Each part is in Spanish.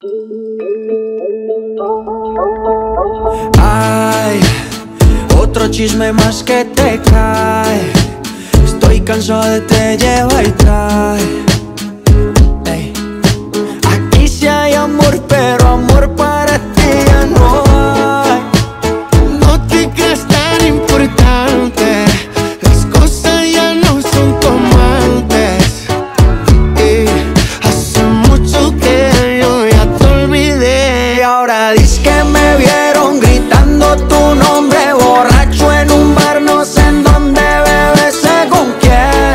Ay, otro chisme más que te cae. Estoy cansado de te lleva y trae. Ey. Aquí sí hay amor, pero amor para ti ya no hay. No te creas tan importante, las cosas ya no son como antes. Y hace mucho que yo ya te olvidé. Y ahora dices que me vieron gritando tu nombre borracho en un bar, no sé en dónde, bebé, según quién.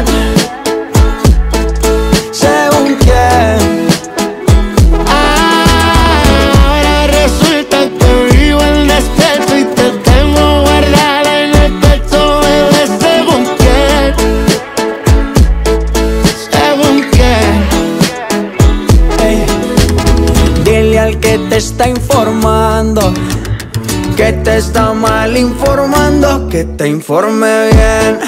Según quién. Ahora resulta que vivo en despierto y te tengo guardada en el pecho, bebé, según quién. Según quién. Ey. Dile al que te está informando que te está mal informando, que te informe bien.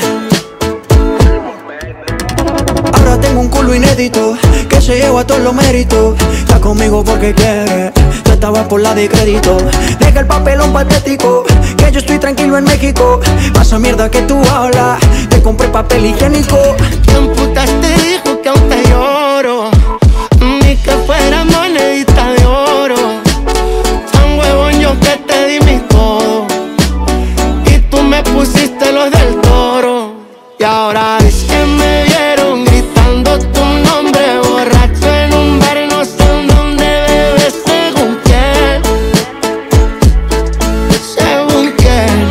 Ahora tengo un culo inédito que se lleva todos los méritos. Está conmigo porque quiere, tú estabas por la de crédito. Deja el papelón patético, que yo estoy tranquilo en México. Pasa mierda que tú hablas, te compré papel higiénico. ¿Quién putas te dijo que aún te lloro? Ni que fuera monedita de oro. Tan huevón yo que te di mi todo y tú me pusiste los del Toro. Y ahora es que me vieron gritando tu nombre borracho en un bar, no sé en dónde, bebé, según quién. Según quién.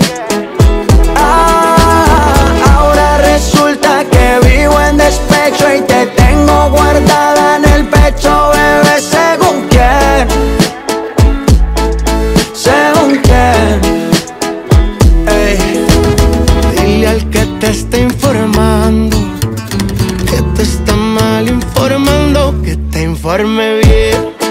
Ahora resulta que vivo en despecho y te tengo guardada en el pecho, bebé, según quién. Según quién. Ey. Dile al que te está informando que te está mal informando, que te informe bien.